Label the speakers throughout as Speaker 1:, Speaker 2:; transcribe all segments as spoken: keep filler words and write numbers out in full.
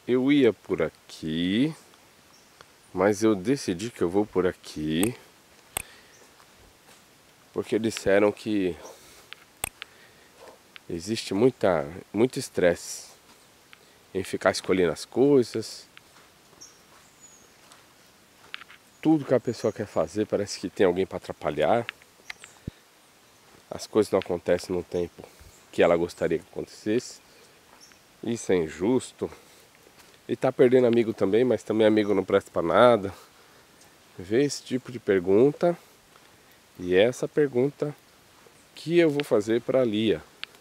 Speaker 1: Eu ia por aqui, mas eu decidi que eu vou por aqui, porque disseram que existe muita, muito estresse em ficar escolhendo as coisas. Tudo que a pessoa quer fazer parece que tem alguém para atrapalhar. As coisas não acontecem no tempo que ela gostaria que acontecesse. Isso é injusto. E tá perdendo amigo também, mas também amigo não presta para nada. Vê esse tipo de pergunta. E essa pergunta que eu vou fazer para a Lia.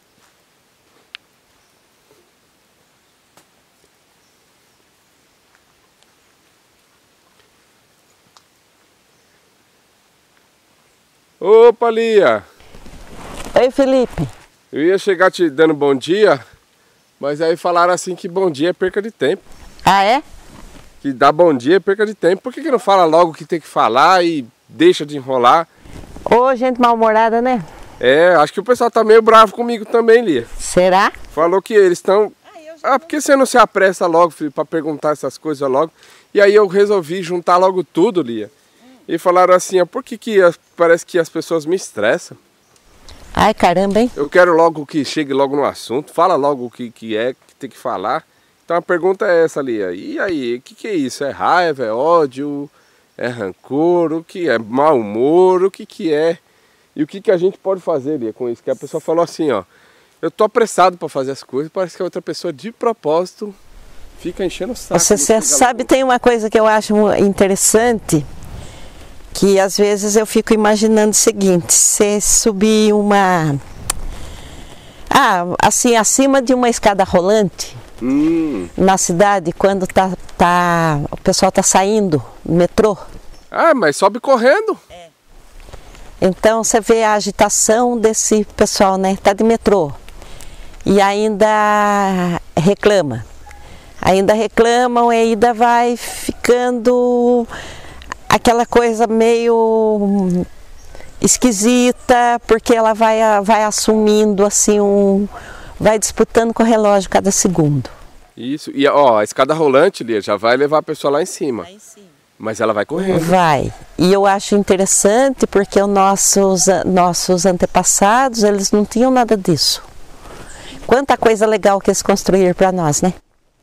Speaker 1: Opa, Lia!
Speaker 2: Oi, Felipe.
Speaker 1: Eu ia chegar te dando bom dia, mas aí falaram assim que bom dia é perca de tempo.
Speaker 2: Ah, é?
Speaker 1: Que dar bom dia é perca de tempo. Por que que não fala logo o que tem que falar e deixa de enrolar?
Speaker 2: Ô, gente mal-humorada, né?
Speaker 1: É, acho que o pessoal tá meio bravo comigo também, Lia.
Speaker 2: Será?
Speaker 1: Falou que eles estão... Ah, por que você não se apressa logo, filho, pra perguntar essas coisas logo? E aí eu resolvi juntar logo tudo, Lia. E falaram assim, ó, por que que as- parece que as pessoas me estressam?
Speaker 2: Ai, caramba, hein?
Speaker 1: Eu quero logo que chegue logo no assunto, fala logo o que, que é, que tem que falar. Então a pergunta é essa, Lia. E aí, o que, que é isso? É raiva, é ódio, é rancor, o que é mau humor, o que, que é? E o que, que a gente pode fazer, Lia, com isso? Que a pessoa falou assim, ó, eu tô apressado para fazer as coisas, parece que a outra pessoa de propósito fica enchendo o saco.
Speaker 2: Você,
Speaker 1: não
Speaker 2: você
Speaker 1: chega
Speaker 2: sabe,
Speaker 1: logo.
Speaker 2: tem uma coisa que eu acho interessante, que às vezes eu fico imaginando o seguinte, você subir uma... Ah, assim, acima de uma escada rolante,
Speaker 1: Hum.
Speaker 2: na cidade, quando tá, tá, o pessoal tá saindo no metrô.
Speaker 1: Ah, mas sobe correndo.
Speaker 2: Então você vê a agitação desse pessoal, né? Tá de metrô. E ainda reclama. Ainda reclamam e ainda vai ficando aquela coisa meio esquisita, porque ela vai, vai assumindo assim um. Vai disputando com o relógio cada segundo.
Speaker 1: Isso, e ó, a escada rolante, Lia, já vai levar a pessoa lá em cima. Mas ela vai correndo.
Speaker 2: Vai. E eu acho interessante porque os nossos, nossos antepassados, eles não tinham nada disso. Quanta coisa legal que eles construíram para nós, né?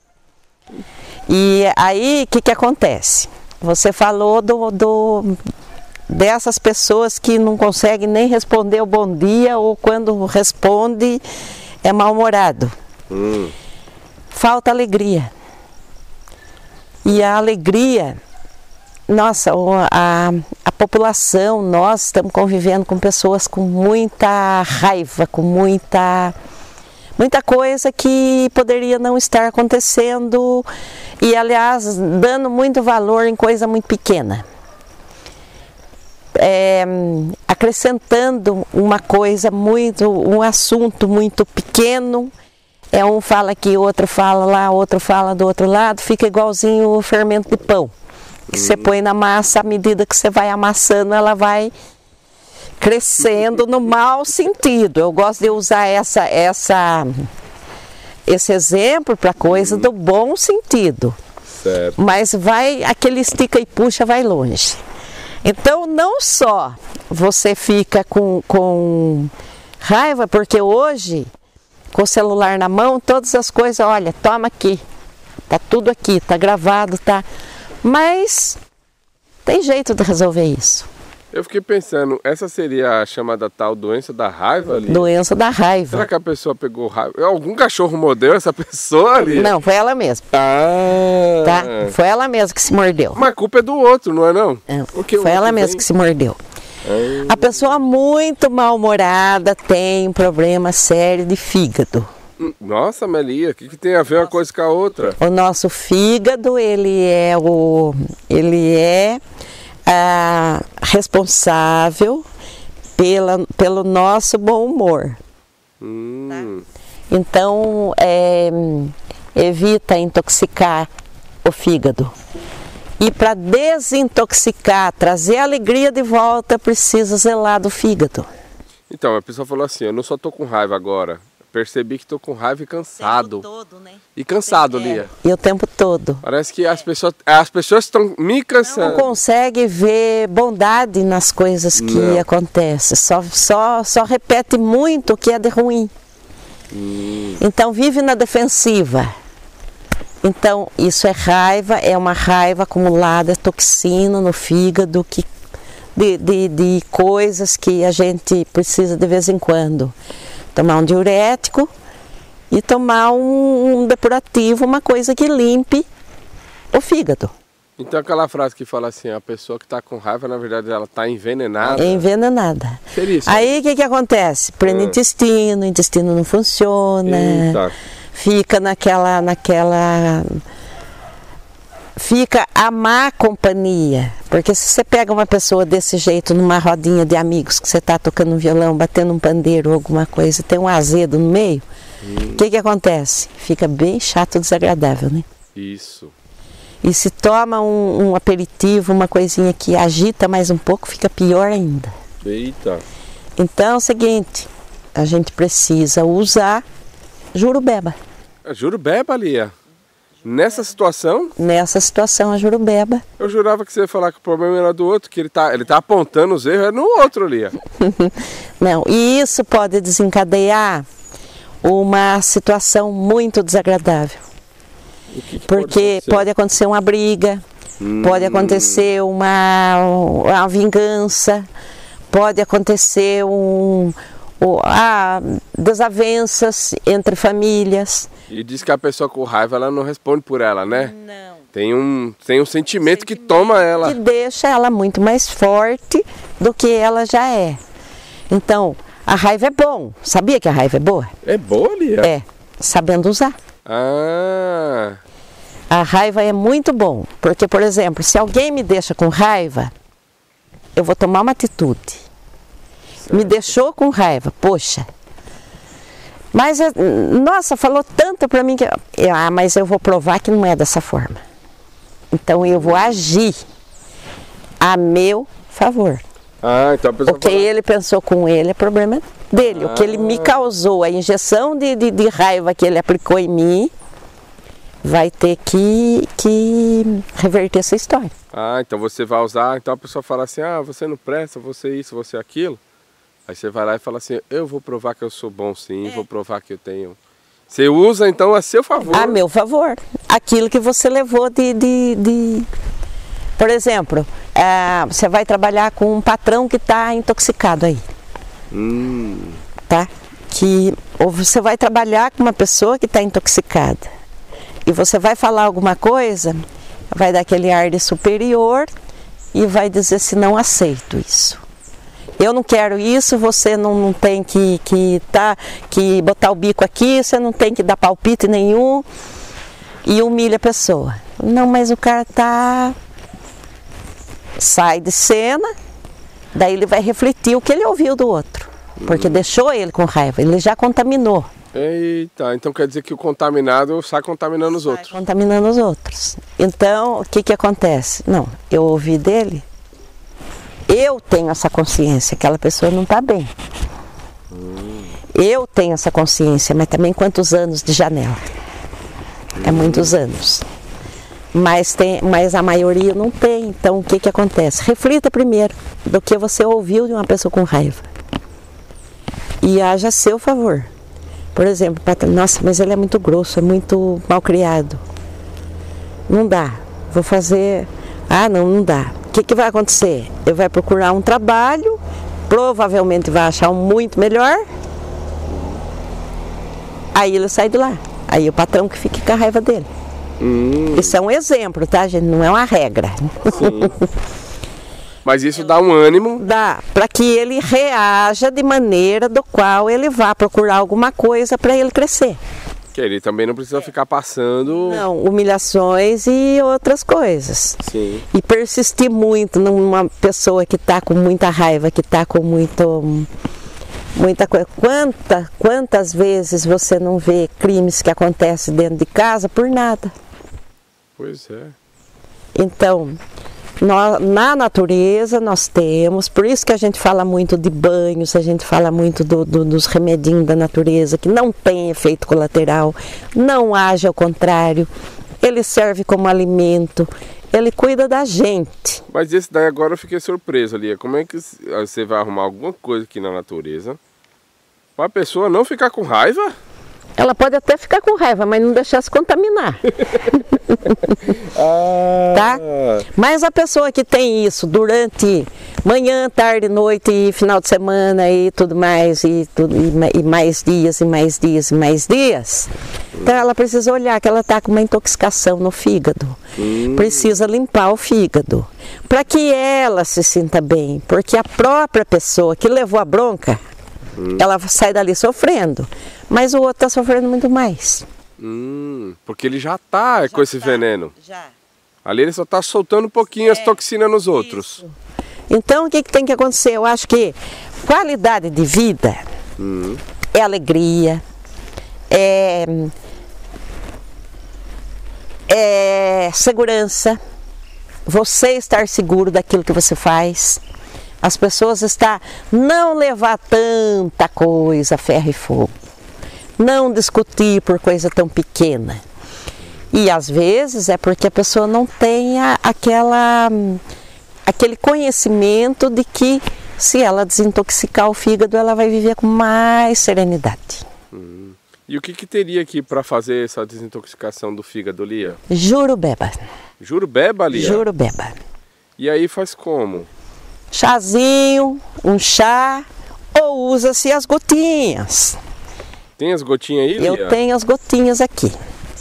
Speaker 2: E aí, o que que acontece? Você falou do, do, dessas pessoas que não conseguem nem responder o bom dia ou quando responde é mal-humorado.
Speaker 1: Hum.
Speaker 2: Falta alegria. E a alegria... Nossa, a, a população, nós estamos convivendo com pessoas com muita raiva, com muita, muita coisa que poderia não estar acontecendo e, aliás, dando muito valor em coisa muito pequena. É, acrescentando uma coisa muito, um assunto muito pequeno, é um fala aqui, outro fala lá, outro fala do outro lado, fica igualzinho o fermento de pão. Que você põe na massa, à medida que você vai amassando, ela vai crescendo no mau sentido. Eu gosto de usar essa, essa, esse exemplo para coisa do bom sentido.
Speaker 1: Certo.
Speaker 2: Mas vai, aquele estica e puxa vai longe. Então não só você fica com, com raiva, porque hoje, com o celular na mão, todas as coisas, olha, toma aqui, tá tudo aqui, tá gravado, tá... Mas tem jeito de resolver isso.
Speaker 1: Eu fiquei pensando, essa seria a chamada tal doença da raiva ali?
Speaker 2: Doença da raiva.
Speaker 1: Será que a pessoa pegou raiva? Algum cachorro mordeu essa pessoa ali?
Speaker 2: Não, foi ela mesma.
Speaker 1: Ah.
Speaker 2: Tá? Foi ela mesma que se mordeu.
Speaker 1: Mas a culpa é do outro, não é não?
Speaker 2: É,
Speaker 1: Porque o
Speaker 2: foi ela
Speaker 1: outro
Speaker 2: mesma
Speaker 1: vem-
Speaker 2: que se mordeu.
Speaker 1: Ah.
Speaker 2: A pessoa muito mal-humorada tem um problema sério de fígado.
Speaker 1: Nossa, Melia, o que, que tem a ver uma coisa com a outra?
Speaker 2: O nosso fígado, ele é o ele é ah, responsável pela, pelo nosso bom humor.
Speaker 1: Hum.
Speaker 2: Então, é, evita intoxicar o fígado. E para desintoxicar, trazer a alegria de volta, precisa zelar do fígado.
Speaker 1: Então, a pessoa falou assim, eu não só tô com raiva agora, percebi que tô com raiva e cansado.
Speaker 2: O tempo todo, né?
Speaker 1: E cansado,
Speaker 2: É,
Speaker 1: Lia.
Speaker 2: e o tempo todo.
Speaker 1: Parece que as pessoas as pessoas estão me
Speaker 2: Não
Speaker 1: cansando.
Speaker 2: consegue ver bondade nas coisas que
Speaker 1: Não.
Speaker 2: acontecem. Só, só, só repete muito o que é de ruim.
Speaker 1: Hum.
Speaker 2: Então vive na defensiva. Então isso é raiva, é uma raiva acumulada, toxina no fígado, que, de, de, de coisas que a gente precisa de vez em quando. Tomar um diurético e tomar um, um depurativo, uma coisa que limpe o fígado.
Speaker 1: Então aquela frase que fala assim, a pessoa que está com raiva, na verdade, ela está envenenada.
Speaker 2: É envenenada.
Speaker 1: Seria isso?
Speaker 2: Aí o que, que acontece? Prende o
Speaker 1: Ah.
Speaker 2: intestino, o intestino não funciona,
Speaker 1: Eita.
Speaker 2: fica naquela, naquela. Fica a má companhia. Porque se você pega uma pessoa desse jeito numa rodinha de amigos, que você está tocando um violão, batendo um pandeiro ou alguma coisa, tem um azedo no meio, o
Speaker 1: Hum.
Speaker 2: que, que acontece? Fica bem chato, desagradável, né?
Speaker 1: Isso.
Speaker 2: E se toma um, um aperitivo, uma coisinha que agita mais um pouco, fica pior ainda.
Speaker 1: Eita.
Speaker 2: Então é o seguinte, a gente precisa usar jurubeba.
Speaker 1: É jurubeba, Lia. Nessa situação,
Speaker 2: Nessa situação, a jurubeba.
Speaker 1: eu jurava que você ia falar que o problema era do outro, que ele tá, ele tá apontando os erros, é no outro, Lia.
Speaker 2: Não, e isso pode desencadear uma situação muito desagradável.
Speaker 1: O que que
Speaker 2: Porque
Speaker 1: acontecer?
Speaker 2: pode acontecer uma briga,
Speaker 1: Hum.
Speaker 2: pode acontecer uma, uma vingança, pode acontecer um, um, ah, desavenças entre famílias.
Speaker 1: E diz que a pessoa com raiva, ela não responde por ela, né?
Speaker 2: Não.
Speaker 1: Tem um, tem um sentimento que toma ela.
Speaker 2: Que deixa ela muito mais forte do que ela já é. Então, a raiva é bom. Sabia que a raiva é boa?
Speaker 1: É boa, Lia?
Speaker 2: É, sabendo usar.
Speaker 1: Ah,
Speaker 2: A raiva é muito bom, porque, por exemplo, se alguém me deixa com raiva, eu vou tomar uma atitude. Me deixou com raiva, poxa. Mas, é- nossa, falou tanto pra mim que... eu- Ah, mas eu vou provar que não é dessa forma. Então eu vou agir a meu favor.
Speaker 1: ah então a pessoa
Speaker 2: O que
Speaker 1: fala-
Speaker 2: ele pensou com ele é problema dele. O que ele me causou, a injeção de, de, de raiva que ele aplicou em mim, vai ter que, que reverter essa história.
Speaker 1: Ah, então você vai usar, então a pessoa fala assim, ah, você não presta, você isso, você aquilo. Aí você vai lá e fala assim, eu vou provar que eu sou bom sim, vou provar que eu tenho... Você usa então a seu favor.
Speaker 2: A meu favor. Aquilo que você levou de... de, de... Por exemplo, ah, você vai trabalhar com um patrão que está intoxicado aí,
Speaker 1: Hum,
Speaker 2: tá? Que, ou você vai trabalhar com uma pessoa que está intoxicada e você vai falar alguma coisa, vai dar aquele ar de superior e vai dizer assim, não aceito isso. Eu não quero isso, você não, não tem que, que, tá, que botar o bico aqui, você não tem que dar palpite nenhum e humilha a pessoa. Não, mas o cara tá... sai de cena, daí ele vai refletir o que ele ouviu do outro, porque deixou ele com raiva, ele já contaminou.
Speaker 1: eita, então quer dizer que o contaminado sai contaminando os outros.
Speaker 2: Contaminando os outros. Então, o que que acontece? Não, eu ouvi dele, eu tenho essa consciência, aquela pessoa não está bem. Eu tenho essa consciência, mas também quantos anos de janela? É muitos anos. Mas, tem, mas a maioria não tem, então o que que acontece? Reflita primeiro do que você ouviu de uma pessoa com raiva. E haja a seu favor. Por exemplo, nossa, mas ele é muito grosso, é muito mal criado. Não dá, vou fazer... Ah, não, não dá. O que que vai acontecer? Ele vai procurar um trabalho, provavelmente vai achar um muito melhor, aí ele sai de lá. Aí o patrão que fica com a raiva dele.
Speaker 1: Hum,
Speaker 2: Isso é um exemplo, tá, gente? Não é uma regra.
Speaker 1: sim. Mas isso dá um ânimo.
Speaker 2: Dá para que ele reaja de maneira do qual ele vá procurar alguma coisa para ele crescer.
Speaker 1: Que ele também não precisa ficar passando.
Speaker 2: Não, humilhações e outras coisas.
Speaker 1: Sim.
Speaker 2: E persistir muito numa pessoa que está com muita raiva, que está com muito, muita coisa. Quanta, quantas vezes você não vê crimes que acontecem dentro de casa por nada?
Speaker 1: Pois é.
Speaker 2: Então, nós, na natureza nós temos, por isso que a gente fala muito de banhos, a gente fala muito do, do, dos remedinhos da natureza, que não tem efeito colateral, não age ao contrário, ele serve como alimento, ele cuida da gente.
Speaker 1: Mas esse daí agora eu fiquei surpreso, Lia. Como é que você vai arrumar alguma coisa aqui na natureza para a pessoa não ficar com raiva?
Speaker 2: Ela pode até ficar com raiva, mas não deixar se contaminar.
Speaker 1: ah.
Speaker 2: Tá? Mas a pessoa que tem isso durante manhã, tarde, noite e final de semana e tudo mais, e, tudo, e mais dias, e mais dias, e mais dias, então ela precisa olhar que ela está com uma intoxicação no fígado. Hum. Precisa limpar o fígado. Para que ela se sinta bem. Porque a própria pessoa que levou a bronca, hum. ela sai dali sofrendo. Mas o outro está sofrendo muito mais.
Speaker 1: Hum, porque ele já está com esse
Speaker 2: tá,
Speaker 1: veneno.
Speaker 2: Já.
Speaker 1: Ali ele só está soltando um pouquinho é, as toxinas nos outros.
Speaker 2: Isso. Então o que, que tem que acontecer? Eu acho que qualidade de vida hum. é alegria, é, é segurança, você estar seguro daquilo que você faz. As pessoas estar, não levar tanta coisa, ferro e fogo. Não discutir por coisa tão pequena. E às vezes é porque a pessoa não tem aquela, aquele conhecimento de que se ela desintoxicar o fígado, ela vai viver com mais serenidade.
Speaker 1: Hum. E o que, que teria aqui para fazer essa desintoxicação do fígado, Lia?
Speaker 2: Jurubeba.
Speaker 1: Jurubeba, Lia?
Speaker 2: Jurubeba.
Speaker 1: E aí faz como?
Speaker 2: Chazinho, um chá, ou usa-se as gotinhas.
Speaker 1: Tem as gotinhas aí, Lia?
Speaker 2: Eu tenho as gotinhas aqui.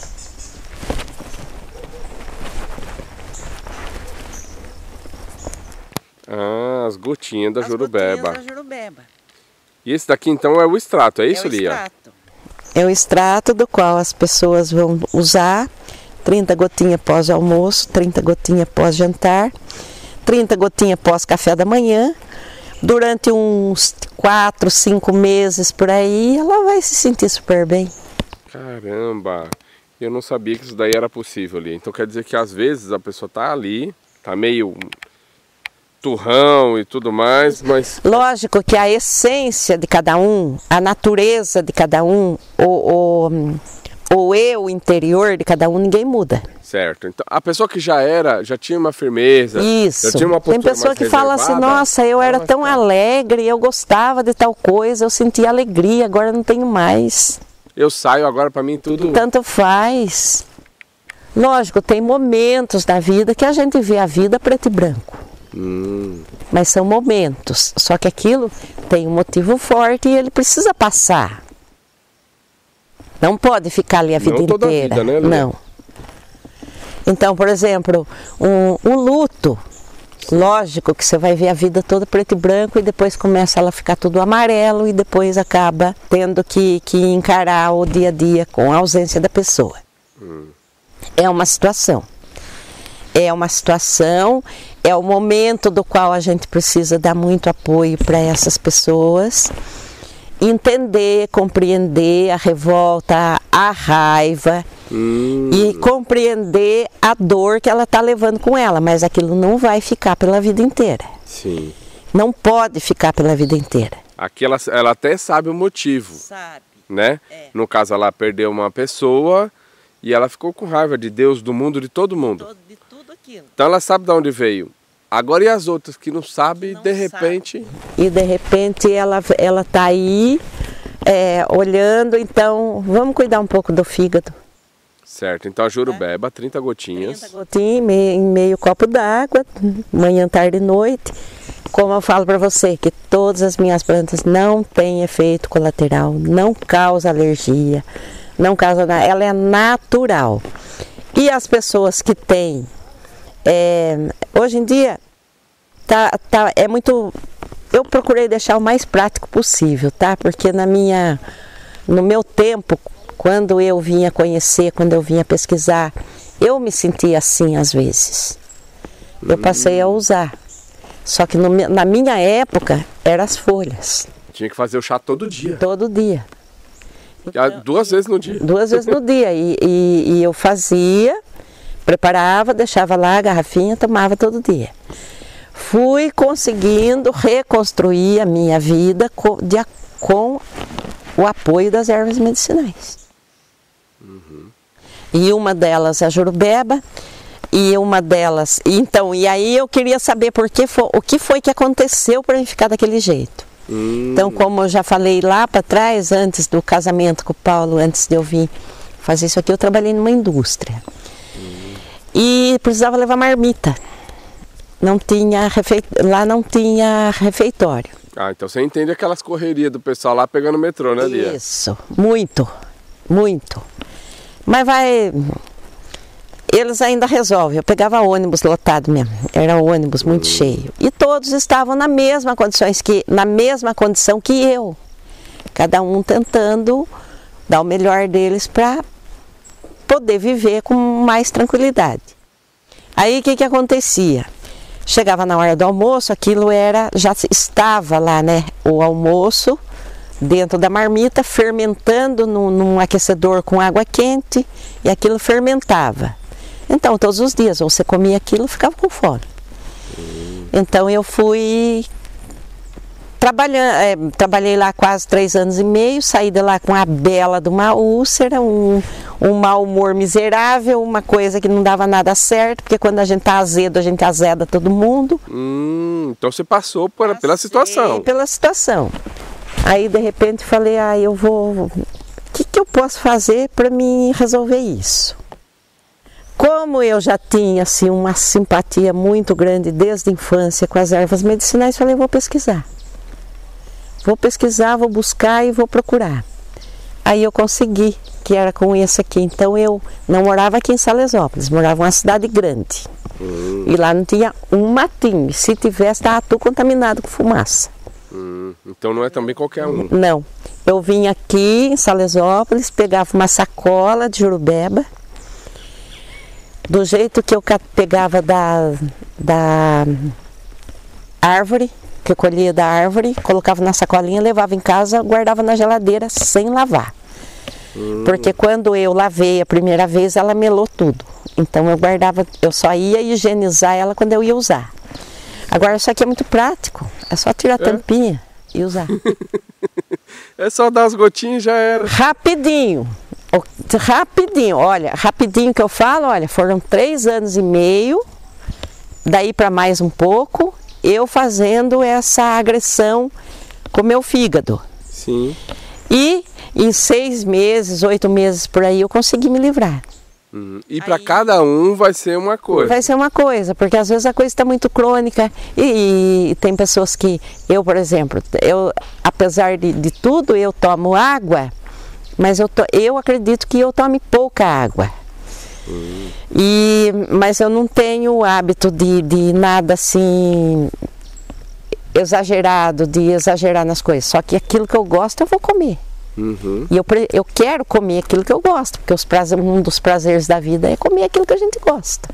Speaker 1: Ah, as gotinhas da
Speaker 2: as
Speaker 1: jurubeba.
Speaker 2: Gotinhas da jurubeba.
Speaker 1: E esse daqui então é o extrato, é isso,
Speaker 2: é o
Speaker 1: Lia?
Speaker 2: Extrato. É o extrato do qual as pessoas vão usar trinta gotinhas pós almoço, trinta gotinhas pós jantar, trinta gotinhas pós café da manhã. Durante uns quatro, cinco meses por aí, ela vai se sentir super bem.
Speaker 1: Caramba, eu não sabia que isso daí era possível, Lia. Então quer dizer que às vezes a pessoa tá ali, tá meio turrão e tudo mais, mas...
Speaker 2: Lógico que a essência de cada um, a natureza de cada um, o, o, o eu interior de cada um, ninguém muda.
Speaker 1: Certo. Então, a pessoa que já era, já tinha uma firmeza,
Speaker 2: Isso.
Speaker 1: já tinha uma postura
Speaker 2: Tem pessoa
Speaker 1: mais
Speaker 2: que fala assim, nossa, eu era tão alegre, eu gostava de tal coisa, eu sentia alegria, agora não tenho mais.
Speaker 1: Eu saio agora, para mim tudo...
Speaker 2: Tanto faz. Lógico, tem momentos da vida que a gente vê a vida preto e branco.
Speaker 1: Hum.
Speaker 2: Mas são momentos, só que aquilo tem um motivo forte e ele precisa passar. Não pode ficar ali a vida
Speaker 1: não toda
Speaker 2: inteira.
Speaker 1: A vida, né, Lia?
Speaker 2: Não. Então, por exemplo, um, um luto, lógico que você vai ver a vida toda preto e branco e depois começa ela a ficar tudo amarelo e depois acaba tendo que, que encarar o dia a dia com a ausência da pessoa. Hum. É uma situação. É uma situação, é o momento do qual a gente precisa dar muito apoio para essas pessoas, entender, compreender a revolta, a raiva hum. e compreender a dor que ela está levando com ela, mas aquilo não vai ficar pela vida inteira.
Speaker 1: Sim.
Speaker 2: Não pode ficar pela vida inteira.
Speaker 1: Aqui ela, ela até sabe o motivo.
Speaker 2: Sabe.
Speaker 1: Né? É. No caso, ela perdeu uma pessoa e ela ficou com raiva de Deus, do mundo, de todo mundo. Todo, de tudo aquilo. Então ela sabe de onde veio. Agora e as outras que não sabem, de repente...
Speaker 2: Sabe. E de repente ela ela tá aí é, olhando, então vamos cuidar um pouco do fígado.
Speaker 1: Certo, então a jurubeba, é. trinta gotinhas.
Speaker 2: trinta gotinhas em meio, em meio copo d'água, manhã, tarde e noite. Como eu falo para você, que todas as minhas plantas não têm efeito colateral, não causa alergia, não causa nada, ela é natural. E as pessoas que têm, é, hoje em dia, tá, tá, é muito, eu procurei deixar o mais prático possível, tá? Porque na minha, no meu tempo, quando eu vinha conhecer, quando eu vinha pesquisar, eu me sentia assim às vezes. Eu passei a usar. Só que no, na minha época, eram as folhas.
Speaker 1: Tinha que fazer o chá todo dia.
Speaker 2: Todo dia.
Speaker 1: Então, duas vezes no dia.
Speaker 2: Duas vezes no dia. E, e, e eu fazia, preparava, deixava lá a garrafinha, tomava todo dia. Fui conseguindo reconstruir a minha vida com, de, com o apoio das ervas medicinais. Uhum. E uma delas a jurubeba, e uma delas... Então, e aí eu queria saber por que foi, o que foi que aconteceu para eu ficar daquele jeito. Uhum. Então, como eu já falei lá para trás, antes do casamento com o Paulo, antes de eu vir fazer isso aqui, eu trabalhei numa indústria. Uhum. E precisava levar marmita. Não tinha refe... Lá não tinha refeitório.
Speaker 1: Ah, então você entende aquelas correrias do pessoal lá pegando o metrô, né, Lia?
Speaker 2: Isso, muito, muito. Mas vai... Eles ainda resolvem. Eu pegava ônibus lotado mesmo. Era um ônibus muito hum. cheio. E todos estavam na mesma condições que, na mesma condição que eu. Cada um tentando dar o melhor deles para poder viver com mais tranquilidade. Aí o que que acontecia? Chegava na hora do almoço, aquilo era, já estava lá, né, o almoço dentro da marmita, fermentando num, num aquecedor com água quente, e aquilo fermentava. Então, todos os dias, ou você comia aquilo, ficava com fome. Então, eu fui trabalhando, é, trabalhei lá quase três anos e meio, saí de lá com a bela de uma úlcera, um, um mau humor miserável, uma coisa que não dava nada certo, porque quando a gente tá azedo, a gente azeda todo mundo.
Speaker 1: Hum, então você passou por, pela situação.
Speaker 2: Pela situação. Aí, de repente, falei, ah, eu vou... O que, que eu posso fazer para me resolver isso? Como eu já tinha, assim, uma simpatia muito grande desde a infância com as ervas medicinais, falei, vou pesquisar. Vou pesquisar, vou buscar e vou procurar. Aí eu consegui, que era com esse aqui. Então eu não morava aqui em Salesópolis, morava em uma cidade grande. Hum. E lá não tinha um matinho. Se tivesse, estava tudo contaminado com fumaça.
Speaker 1: Hum. Então não é também qualquer um?
Speaker 2: Não. Eu vinha aqui em Salesópolis, pegava uma sacola de jurubeba. Do jeito que eu pegava da, da árvore, que eu colhia da árvore, colocava na sacolinha, levava em casa, guardava na geladeira sem lavar. Hum. Porque quando eu lavei a primeira vez, ela melou tudo. Então eu guardava, eu só ia higienizar ela quando eu ia usar. Agora isso aqui é muito prático, é só tirar a é? tampinha e usar.
Speaker 1: É só dar as gotinhas e já era.
Speaker 2: Rapidinho, rapidinho, olha, rapidinho que eu falo, olha, foram três anos e meio, daí para mais um pouco, eu fazendo essa agressão com meu fígado.
Speaker 1: Sim.
Speaker 2: E em seis meses, oito meses por aí, eu consegui me livrar.
Speaker 1: Uhum. E para cada um vai ser uma coisa.
Speaker 2: Vai ser uma coisa, porque às vezes a coisa está muito crônica e, e tem pessoas que, eu por exemplo, eu, apesar de, de tudo, eu tomo água, mas eu, to, eu acredito que eu tome pouca água. Uhum. E, mas eu não tenho o hábito de, de nada assim exagerado, de exagerar nas coisas. Só que aquilo que eu gosto eu vou comer. Uhum. E eu, eu quero comer aquilo que eu gosto, porque os prazer, um dos prazeres da vida é comer aquilo que a gente gosta.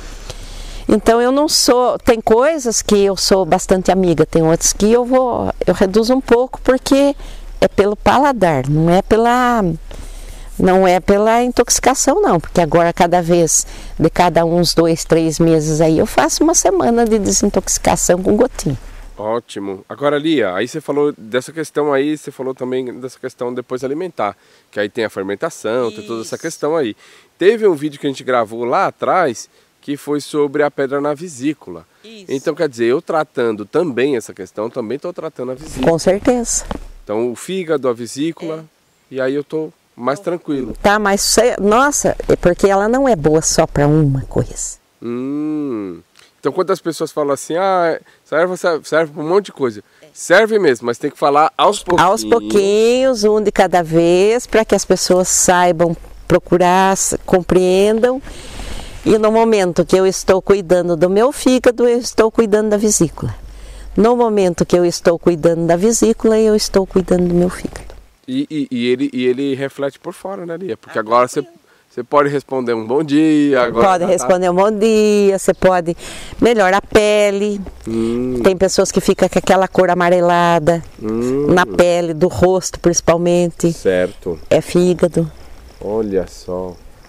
Speaker 2: Então eu não sou, tem coisas que eu sou bastante amiga, tem outras que eu vou, eu reduzo um pouco porque é pelo paladar, não é pela, não é pela intoxicação não, porque agora cada vez, de cada uns dois, três meses aí eu faço uma semana de desintoxicação com gotinha.
Speaker 1: Ótimo. Agora, Lia, aí você falou dessa questão aí, você falou também dessa questão depois alimentar, que aí tem a fermentação, Isso. tem toda essa questão aí. Teve um vídeo que a gente gravou lá atrás, que foi sobre a pedra na vesícula. Isso. Então, quer dizer, eu tratando também essa questão, também estou tratando a vesícula.
Speaker 2: Com certeza.
Speaker 1: Então, o fígado, a vesícula, é. e aí eu estou mais tranquilo.
Speaker 2: Tá, mas, nossa, é porque ela não é boa só para uma coisa.
Speaker 1: Hum... Então, quando as pessoas falam assim, ah, serve, serve para um monte de coisa. Serve mesmo, mas tem que falar aos pouquinhos.
Speaker 2: Aos pouquinhos, um de cada vez, para que as pessoas saibam procurar, compreendam. E no momento que eu estou cuidando do meu fígado, eu estou cuidando da vesícula. No momento que eu estou cuidando da vesícula, eu estou cuidando do meu fígado.
Speaker 1: E, e, e, ele, e ele reflete por fora, né, Lia? Porque agora você... Você pode responder um bom dia. Agora
Speaker 2: pode responder tá... um bom dia, você pode melhorar a pele. Hum. Tem pessoas que ficam com aquela cor amarelada hum. na pele, do rosto principalmente.
Speaker 1: Certo.
Speaker 2: É fígado.
Speaker 1: Olha só.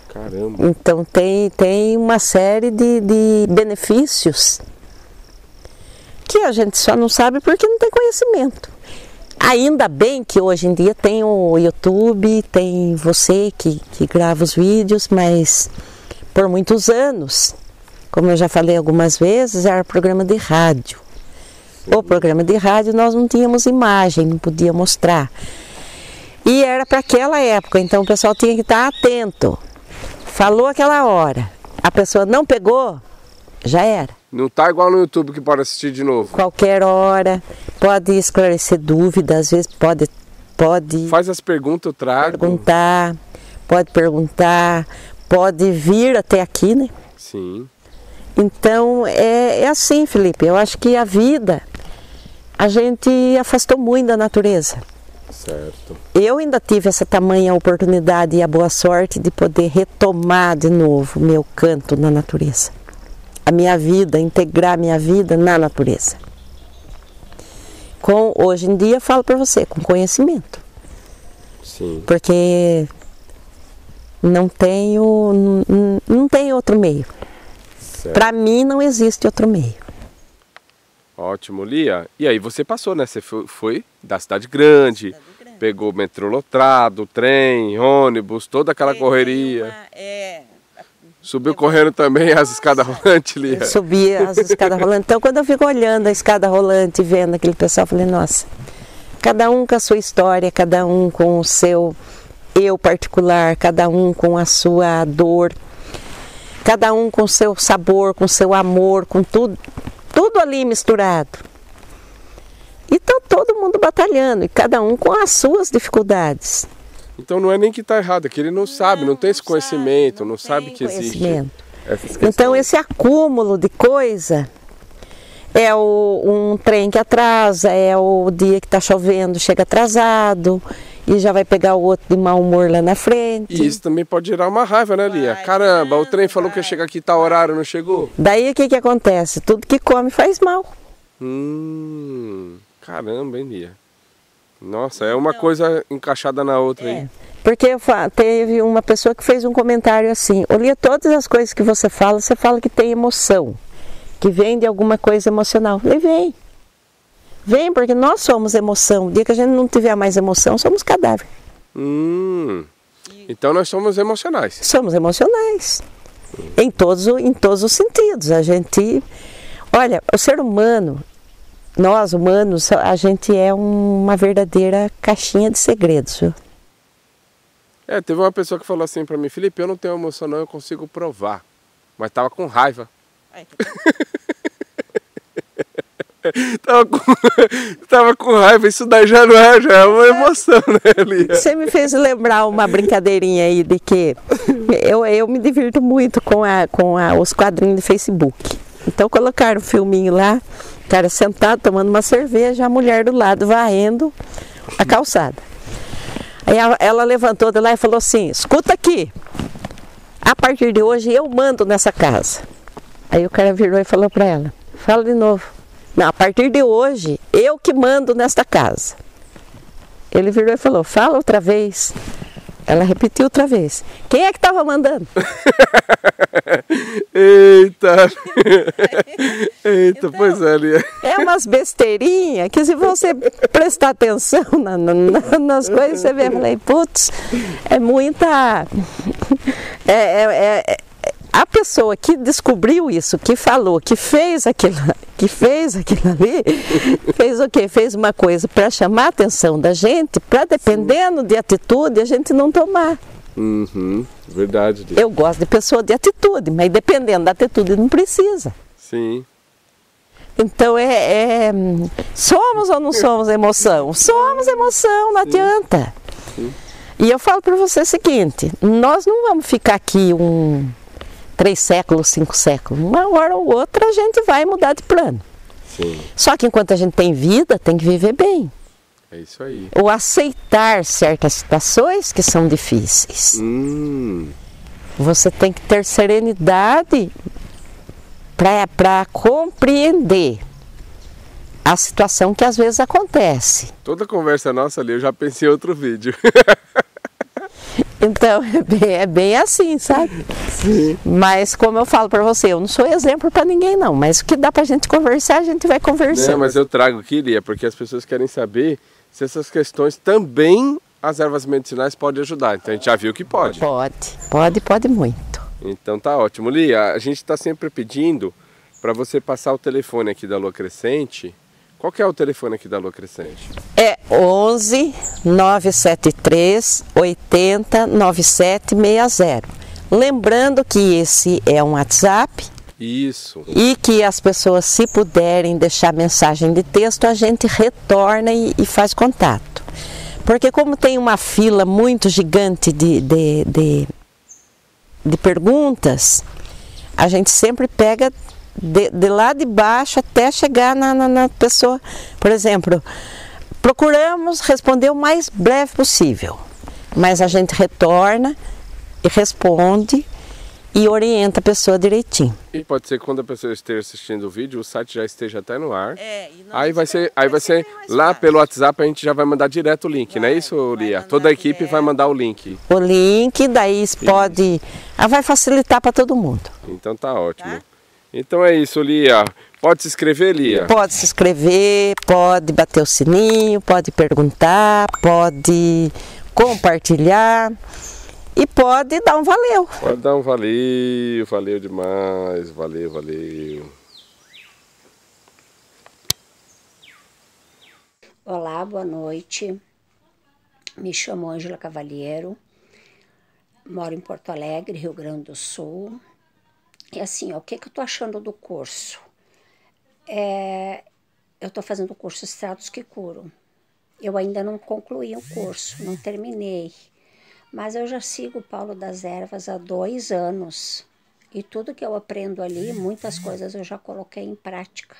Speaker 1: Caramba.
Speaker 2: Então tem, tem uma série de, de benefícios que a gente só não sabe porque não tem conhecimento. Ainda bem que hoje em dia tem o YouTube, tem você que, que grava os vídeos, mas por muitos anos, como eu já falei algumas vezes, era programa de rádio. Sim. O programa de rádio nós não tínhamos imagem, não podia mostrar. E era para aquela época, então o pessoal tinha que estar atento. Falou aquela hora, a pessoa não pegou, já era.
Speaker 1: Não tá igual no YouTube que pode assistir de novo.
Speaker 2: Qualquer hora, pode esclarecer dúvidas, às vezes pode, pode
Speaker 1: Faz as perguntas, eu trago.
Speaker 2: Perguntar, pode perguntar, pode vir até aqui, né?
Speaker 1: Sim.
Speaker 2: Então é, é assim, Felipe, eu acho que a vida, a gente afastou muito da natureza.
Speaker 1: Certo.
Speaker 2: Eu ainda tive essa tamanha oportunidade e a boa sorte de poder retomar de novo meu canto na natureza. A minha vida, integrar a minha vida na natureza. Com, hoje em dia, falo para você, com conhecimento.
Speaker 1: Sim.
Speaker 2: Porque não tenho, não, não tem outro meio. Para mim não existe outro meio.
Speaker 1: Ótimo, Lia. E aí você passou, né? Você foi, foi da cidade grande, cidade grande, pegou metrô lotado, trem, ônibus, toda aquela Peguei correria. Uma, é... Subiu correndo também as escadas rolantes, Lia?
Speaker 2: Subi as escadas rolantes. Então, quando eu fico olhando a escada rolante, vendo aquele pessoal, eu falei, nossa, cada um com a sua história, cada um com o seu eu particular, cada um com a sua dor, cada um com o seu sabor, com o seu amor, com tudo, tudo ali misturado. E então todo mundo batalhando, e cada um com as suas dificuldades.
Speaker 1: Então não é nem que está errado, é que ele não, não sabe, não tem esse conhecimento, não, não sabe que existe.
Speaker 2: Então esse acúmulo de coisa é o, um trem que atrasa, é o dia que está chovendo, chega atrasado e já vai pegar o outro de mau humor lá na frente.
Speaker 1: E isso também pode gerar uma raiva, né, Lia? Vai, Caramba, não, o trem falou vai. que ia chegar aqui tal horário, não chegou?
Speaker 2: Daí o que, que acontece? Tudo que come faz mal.
Speaker 1: Hum, caramba, hein, Lia? Nossa, é uma coisa encaixada na outra
Speaker 2: é,
Speaker 1: aí.
Speaker 2: Porque teve uma pessoa que fez um comentário assim, Lia, todas as coisas que você fala, você fala que tem emoção, que vem de alguma coisa emocional. E vem. Vem, porque nós somos emoção. O dia que a gente não tiver mais emoção, somos cadáver.
Speaker 1: Hum, então nós somos emocionais.
Speaker 2: Somos emocionais. Hum. Em todos, em todos os sentidos. A gente... Olha, o ser humano... Nós, humanos, a gente é uma verdadeira caixinha de segredos, viu?
Speaker 1: É, teve uma pessoa que falou assim pra mim, Felipe, eu não tenho emoção não, eu consigo provar. Mas tava com raiva. Ai, tava, com... tava com raiva, isso daí já não é, já é uma emoção, né, Lia?
Speaker 2: Você me fez lembrar uma brincadeirinha aí de que eu, eu me divirto muito com, a, com a, os quadrinhos de Facebook. Então colocaram um filminho lá, o cara sentado tomando uma cerveja, a mulher do lado varrendo a calçada. Aí ela levantou de lá e falou assim, escuta aqui, a partir de hoje eu mando nessa casa. Aí o cara virou e falou para ela, fala de novo. Não, a partir de hoje eu que mando nesta casa. Ele virou e falou, fala outra vez. Ela repetiu outra vez. Quem é que estava mandando?
Speaker 1: Eita! Eita, então, pois é, Lia.
Speaker 2: É umas besteirinhas que se você prestar atenção na, na, nas coisas, você vê, eu falei, putz, é muita... É, é, é, a pessoa que descobriu isso, que falou, que fez aquilo, que fez aquilo ali, fez o quê? Fez uma coisa para chamar a atenção da gente, para dependendo Sim. de atitude, a gente não tomar.
Speaker 1: Uhum, verdade.
Speaker 2: Eu gosto de pessoa de atitude, mas dependendo da atitude não precisa.
Speaker 1: Sim.
Speaker 2: Então é, é somos ou não somos emoção? Somos emoção, não Sim. adianta. Sim. E eu falo para você o seguinte, nós não vamos ficar aqui um três séculos, cinco séculos. Uma hora ou outra a gente vai mudar de plano.
Speaker 1: Sim.
Speaker 2: Só que enquanto a gente tem vida, tem que viver bem.
Speaker 1: É isso aí.
Speaker 2: Ou aceitar certas situações que são difíceis.
Speaker 1: Hum.
Speaker 2: Você tem que ter serenidade para compreender a situação que às vezes acontece.
Speaker 1: Toda conversa nossa ali, eu já pensei em outro vídeo.
Speaker 2: Então é bem, é bem assim, sabe?
Speaker 1: Sim.
Speaker 2: Mas como eu falo para você, eu não sou exemplo para ninguém não, mas o que dá pra gente conversar, a gente vai conversando.
Speaker 1: Não, mas eu trago aqui, Lia, porque as pessoas querem saber se essas questões também as ervas medicinais podem ajudar. Então a gente já viu que pode.
Speaker 2: Pode, pode, pode muito.
Speaker 1: Então tá ótimo. Lia, a gente está sempre pedindo para você passar o telefone aqui da Lua Crescente. Qual que é o telefone aqui da Lua Crescente?
Speaker 2: É onze, nove sete três, oitenta, nove sete seis zero. Lembrando que esse é um WhatsApp.
Speaker 1: Isso.
Speaker 2: E que as pessoas, se puderem deixar mensagem de texto, a gente retorna e, e faz contato. Porque como tem uma fila muito gigante de, de, de, de perguntas, a gente sempre pega de, de lá de baixo até chegar na, na, na pessoa. Por exemplo, procuramos responder o mais breve possível, mas a gente retorna e responde e orienta a pessoa direitinho.
Speaker 1: E pode ser que quando a pessoa esteja assistindo o vídeo, o site já esteja até no ar.
Speaker 2: É, e
Speaker 1: aí vai ser, aí vai ser lá pelo WhatsApp, a gente já vai mandar direto o link, vai, não é isso, Lia? Toda a equipe direto. Vai mandar o link.
Speaker 2: O link, daí pode... Ah, vai facilitar para todo mundo.
Speaker 1: Então tá ótimo. Tá? Então é isso, Lia. Pode se inscrever, Lia?
Speaker 2: Pode se inscrever, pode bater o sininho, pode perguntar, pode compartilhar. E pode dar um valeu.
Speaker 1: Pode dar um valeu, valeu demais, valeu, valeu.
Speaker 3: Olá, boa noite. Me chamo Ângela Cavalheiro, moro em Porto Alegre, Rio Grande do Sul. E assim, ó, o que, que eu tô achando do curso? É, eu tô fazendo o curso Extratos que Curam. Eu ainda não concluí o curso, não terminei. Mas eu já sigo o Paulo das Ervas há dois anos. E tudo que eu aprendo ali, muitas coisas eu já coloquei em prática.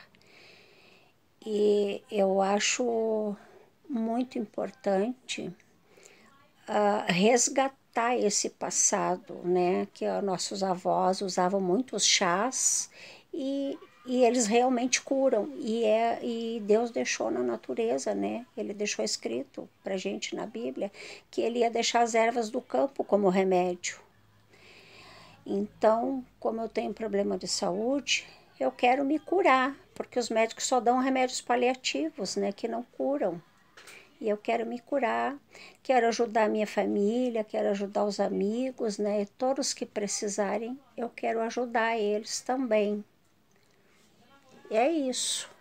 Speaker 3: E eu acho muito importante uh, resgatar esse passado, né? Que uh, nossos avós usavam muitos chás e, e eles realmente curam. E, é, e Deus deixou na natureza, né? Ele deixou escrito pra gente na Bíblia que ele ia deixar as ervas do campo como remédio. Então, como eu tenho problema de saúde, eu quero me curar, porque os médicos só dão remédios paliativos, né, que não curam. E eu quero me curar, quero ajudar a minha família, quero ajudar os amigos, né, e todos que precisarem, eu quero ajudar eles também. E é isso.